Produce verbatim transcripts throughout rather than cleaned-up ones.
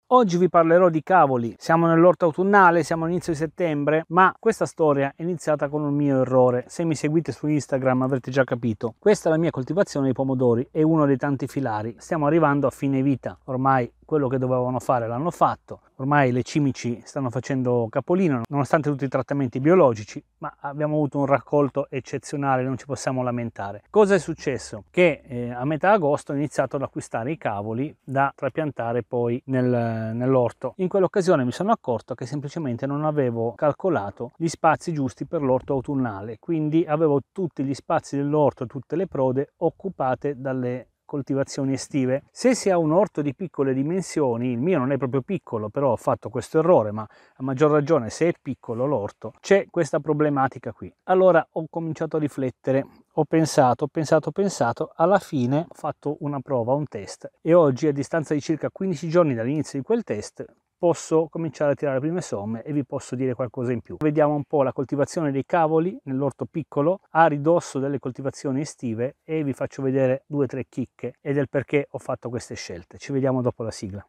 Oggi vi parlerò di cavoli. Siamo nell'orto autunnale, siamo all'inizio di settembre, ma questa storia è iniziata con un mio errore. Se mi seguite su Instagram avrete già capito. Questa è la mia coltivazione di pomodori, è uno dei tanti filari. Stiamo arrivando a fine vita, ormai quello che dovevano fare l'hanno fatto, ormai le cimici stanno facendo capolino nonostante tutti i trattamenti biologici, ma abbiamo avuto un raccolto eccezionale, non ci possiamo lamentare. Cosa è successo? Che eh, a metà agosto ho iniziato ad acquistare i cavoli da trapiantare poi nel, nell'orto. In quell'occasione mi sono accorto che semplicemente non avevo calcolato gli spazi giusti per l'orto autunnale, quindi avevo tutti gli spazi dell'orto, tutte le prode occupate dalle coltivazioni estive. Se si ha un orto di piccole dimensioni, il mio non è proprio piccolo, però ho fatto questo errore, ma a maggior ragione se è piccolo l'orto c'è questa problematica qui. Allora ho cominciato a riflettere, ho pensato, ho pensato, ho pensato, alla fine ho fatto una prova, un test, e oggi, a distanza di circa quindici giorni dall'inizio di quel test, posso cominciare a tirare le prime somme e vi posso dire qualcosa in più. Vediamo un po' la coltivazione dei cavoli nell'orto piccolo a ridosso delle coltivazioni estive e vi faccio vedere due o tre chicche e del perché ho fatto queste scelte. Ci vediamo dopo la sigla.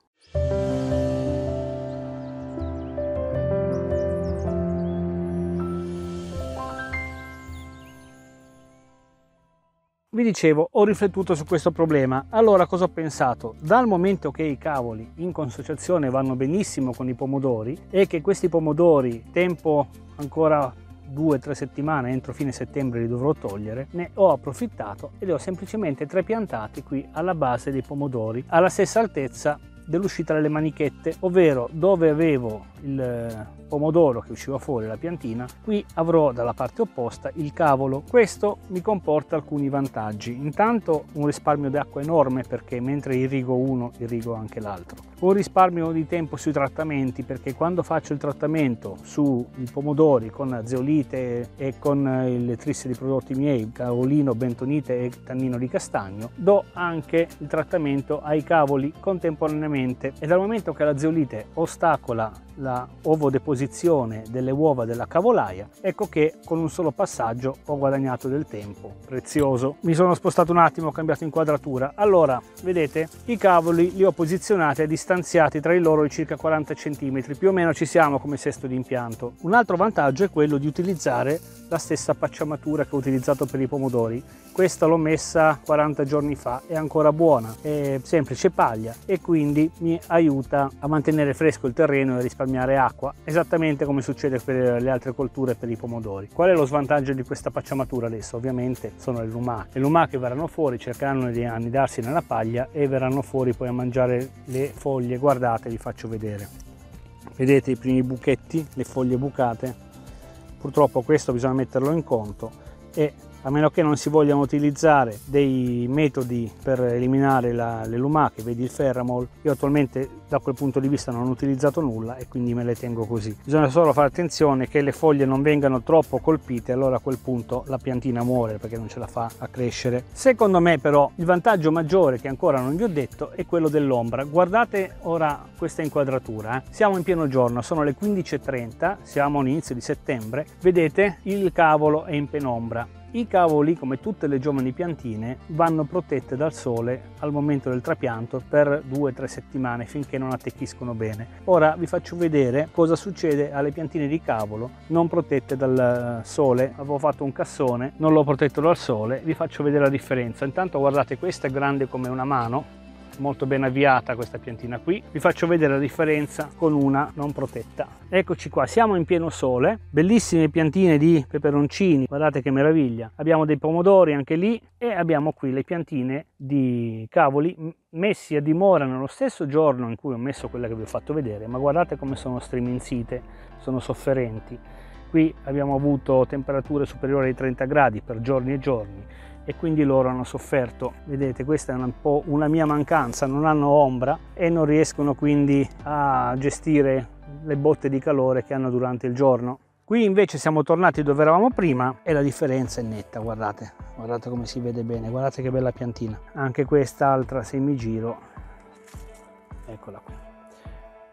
Vi dicevo, ho riflettuto su questo problema. Allora cosa ho pensato? Dal momento che i cavoli in consociazione vanno benissimo con i pomodori e che questi pomodori, tempo ancora due o tre settimane, entro fine settembre li dovrò togliere, ne ho approfittato e li ho semplicemente trapiantati qui alla base dei pomodori, alla stessa altezza dell'uscita delle manichette, ovvero dove avevo il pomodoro che usciva fuori la piantina, qui avrò dalla parte opposta il cavolo. Questo mi comporta alcuni vantaggi. Intanto un risparmio d'acqua enorme, perché mentre irrigo uno irrigo anche l'altro. Un risparmio di tempo sui trattamenti, perché quando faccio il trattamento sui pomodori con zeolite e con le trisse di prodotti miei, cavolino, bentonite e tannino di castagno, do anche il trattamento ai cavoli contemporaneamente, e dal momento che la zeolite ostacola la ovodeposizione delle uova della cavolaia, ecco che con un solo passaggio ho guadagnato del tempo prezioso. Mi sono spostato un attimo, ho cambiato inquadratura. Allora, vedete, i cavoli li ho posizionati a distanziati tra di loro di circa quaranta centimetri, più o meno ci siamo come sesto di impianto. Un altro vantaggio è quello di utilizzare la stessa pacciamatura che ho utilizzato per i pomodori. Questa l'ho messa quaranta giorni fa, è ancora buona, è semplice paglia e quindi mi aiuta a mantenere fresco il terreno e a risparmiare acqua, esattamente come succede per le altre colture per i pomodori. Qual è lo svantaggio di questa pacciamatura adesso? Ovviamente sono le lumache. Le lumache verranno fuori, cercheranno di annidarsi nella paglia e verranno fuori poi a mangiare le foglie. Guardate, vi faccio vedere. Vedete i primi buchetti, le foglie bucate? Purtroppo questo bisogna metterlo in conto, e a meno che non si vogliano utilizzare dei metodi per eliminare la, le lumache, vedi il Ferramol, io attualmente da quel punto di vista non ho utilizzato nulla e quindi me le tengo così. Bisogna solo fare attenzione che le foglie non vengano troppo colpite, allora a quel punto la piantina muore perché non ce la fa a crescere. Secondo me però il vantaggio maggiore, che ancora non vi ho detto, è quello dell'ombra. Guardate ora questa inquadratura, eh. Siamo in pieno giorno, sono le quindici e trenta, siamo all'inizio di settembre, vedete il cavolo è in penombra. I cavoli, come tutte le giovani piantine, vanno protette dal sole al momento del trapianto per due o tre settimane finché non attecchiscono bene. Ora vi faccio vedere cosa succede alle piantine di cavolo non protette dal sole. Avevo fatto un cassone, non l'ho protetto dal sole, vi faccio vedere la differenza. Intanto guardate, questa è grande come una mano, molto ben avviata questa piantina qui. Vi faccio vedere la differenza con una non protetta. Eccoci qua, siamo in pieno sole, bellissime piantine di peperoncini, guardate che meraviglia. Abbiamo dei pomodori anche lì e abbiamo qui le piantine di cavoli messi a dimora nello stesso giorno in cui ho messo quella che vi ho fatto vedere, ma guardate come sono striminzite, sono sofferenti. Qui abbiamo avuto temperature superiori ai trenta gradi per giorni e giorni e quindi loro hanno sofferto. Vedete, questa è un po' una mia mancanza, non hanno ombra e non riescono quindi a gestire le botte di calore che hanno durante il giorno. Qui invece siamo tornati dove eravamo prima e la differenza è netta, guardate, guardate come si vede bene, guardate che bella piantina. Anche quest'altra, se mi giro, eccola qui.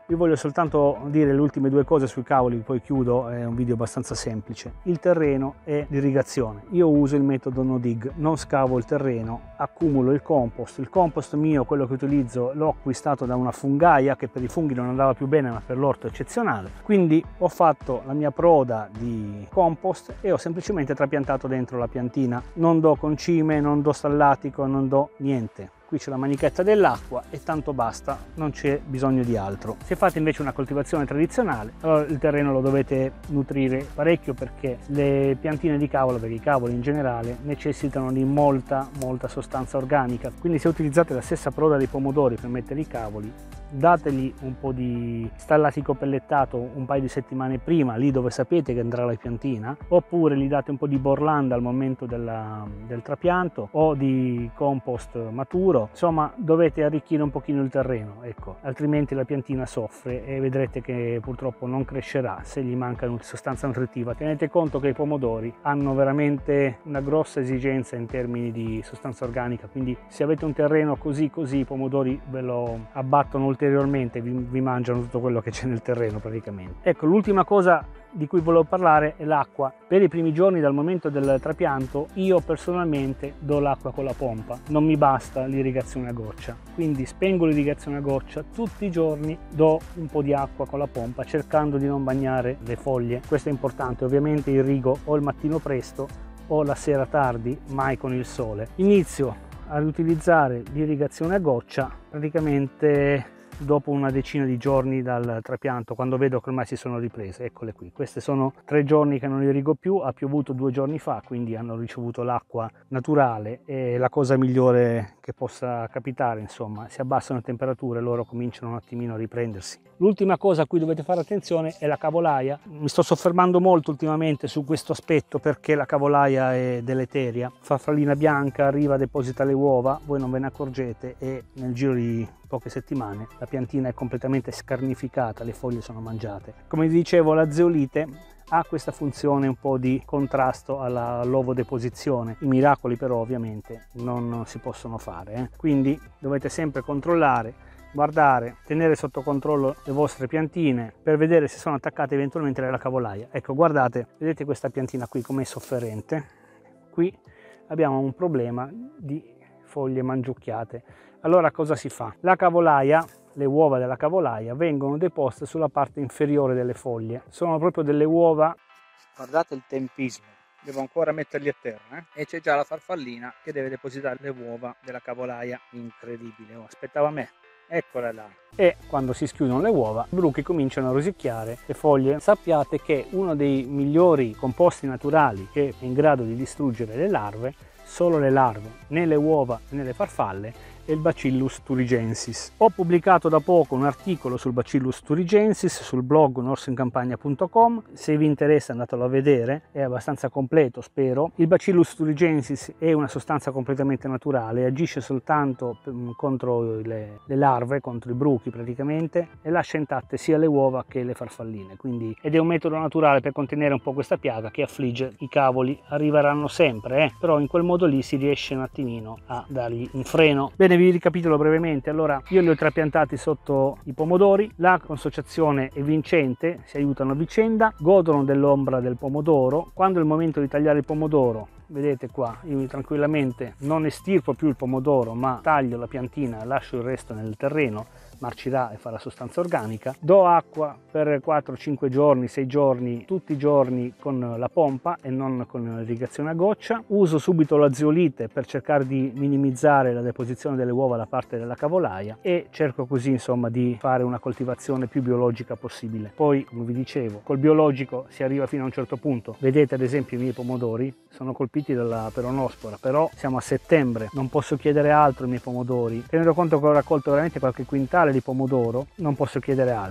Vi voglio soltanto dire le ultime due cose sui cavoli, poi chiudo, è un video abbastanza semplice. Il terreno e l'irrigazione. Io uso il metodo no dig, non scavo il terreno, accumulo il compost. Il compost mio, quello che utilizzo, l'ho acquistato da una fungaia che per i funghi non andava più bene, ma per l'orto è eccezionale. Quindi ho fatto la mia proda di compost e ho semplicemente trapiantato dentro la piantina. Non do concime, non do stallatico, non do niente. Qui c'è la manichetta dell'acqua e tanto basta, non c'è bisogno di altro. Se fate invece una coltivazione tradizionale, allora il terreno lo dovete nutrire parecchio, perché le piantine di cavolo, perché i cavoli in generale, necessitano di molta molta sostanza organica. Quindi se utilizzate la stessa proda dei pomodori per mettere i cavoli, dategli un po' di stallatico pellettato un paio di settimane prima, lì dove sapete che andrà la piantina, oppure gli date un po' di borlanda al momento della, del trapianto, o di compost maturo. Insomma, dovete arricchire un pochino il terreno, ecco, altrimenti la piantina soffre e vedrete che purtroppo non crescerà se gli manca sostanza nutritiva. Tenete conto che i pomodori hanno veramente una grossa esigenza in termini di sostanza organica, quindi se avete un terreno così così, i pomodori ve lo abbattono ulteriormente, vi, vi mangiano tutto quello che c'è nel terreno praticamente. Ecco, l'ultima cosa di cui volevo parlare è l'acqua. Per i primi giorni dal momento del trapianto io personalmente do l'acqua con la pompa, non mi basta l'irrigazione a goccia, quindi spengo l'irrigazione a goccia tutti i giorni, do un po' di acqua con la pompa cercando di non bagnare le foglie. Questo è importante. Ovviamente irrigo o il mattino presto o la sera tardi, mai con il sole. Inizio ad utilizzare l'irrigazione a goccia praticamente dopo una decina di giorni dal trapianto, quando vedo che ormai si sono riprese. Eccole qui, queste sono tre giorni che non irrigo più, ha piovuto due giorni fa, quindi hanno ricevuto l'acqua naturale. E la cosa migliore che possa capitare, insomma, si abbassano le temperature, loro cominciano un attimino a riprendersi. L'ultima cosa a cui dovete fare attenzione è la cavolaia. Mi sto soffermando molto ultimamente su questo aspetto perché la cavolaia è deleteria. Farfallina bianca arriva, deposita le uova, voi non ve ne accorgete e nel giro di poche settimane la piantina è completamente scarnificata, le foglie sono mangiate. Come vi dicevo, la zeolite ha questa funzione un po' di contrasto all'ovodeposizione. I miracoli però ovviamente non si possono fare, eh? Quindi dovete sempre controllare, guardare, tenere sotto controllo le vostre piantine per vedere se sono attaccate eventualmente alla cavolaia. Ecco, guardate, vedete questa piantina qui com'è sofferente? Qui abbiamo un problema di foglie mangiucchiate. Allora cosa si fa? La cavolaia, le uova della cavolaia vengono deposte sulla parte inferiore delle foglie. Sono proprio delle uova, guardate il tempismo, devo ancora metterli a terra, eh? E c'è già la farfallina che deve depositare le uova della cavolaia. Incredibile, oh, aspettava me. Eccola là. E quando si schiudono le uova, i bruchi cominciano a rosicchiare le foglie. Sappiate che uno dei migliori composti naturali che è in grado di distruggere le larve, solo le larve, né le uova né le farfalle, è il Bacillus thuringiensis. Ho pubblicato da poco un articolo sul Bacillus thuringiensis sul blog un orso in campagna punto com, se vi interessa andatelo a vedere, è abbastanza completo spero. Il Bacillus thuringiensis è una sostanza completamente naturale, agisce soltanto contro le, le larve, contro i bruchi praticamente, e lascia intatte sia le uova che le farfalline, quindi, ed è un metodo naturale per contenere un po' questa piaga che affligge i cavoli. Arriveranno sempre, eh? Però in quel modo lì si riesce un attimino a dargli un freno. Bene, vi ricapitolo brevemente. Allora, io li ho trapiantati sotto i pomodori, la consociazione è vincente, si aiutano a vicenda, godono dell'ombra del pomodoro. Quando è il momento di tagliare il pomodoro, vedete qua, io tranquillamente non estirpo più il pomodoro, ma taglio la piantina e lascio il resto nel terreno, marcirà e farà sostanza organica. Do acqua per quattro cinque giorni, sei giorni, tutti i giorni con la pompa e non con l'irrigazione a goccia. Uso subito la zeolite per cercare di minimizzare la deposizione delle uova da parte della cavolaia e cerco così insomma di fare una coltivazione più biologica possibile. Poi, come vi dicevo, col biologico si arriva fino a un certo punto. Vedete ad esempio i miei pomodori sono colpiti dalla peronospora, però siamo a settembre, non posso chiedere altro ai miei pomodori. Tenendo conto che ho raccolto veramente qualche quintale di pomodoro, non posso chiedere altro. Ho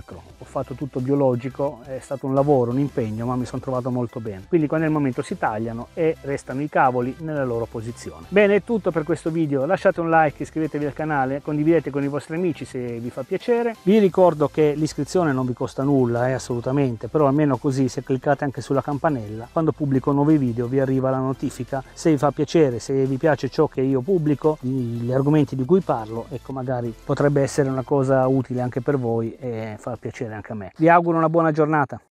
fatto tutto biologico, è stato un lavoro, un impegno, ma mi sono trovato molto bene. Quindi quando è il momento si tagliano e restano i cavoli nella loro posizione. Bene, è tutto per questo video, lasciate un like, iscrivetevi al canale, condividete con i vostri amici se vi fa piacere. Vi ricordo che l'iscrizione non vi costa nulla, eh, assolutamente, però almeno così, se cliccate anche sulla campanella, quando pubblico nuovi video vi arriva la notifica. Se vi fa piacere, se vi piace ciò che io pubblico, gli argomenti di cui parlo, ecco, magari potrebbe essere una cosa utile anche per voi e far piacere anche a me. Vi auguro una buona giornata.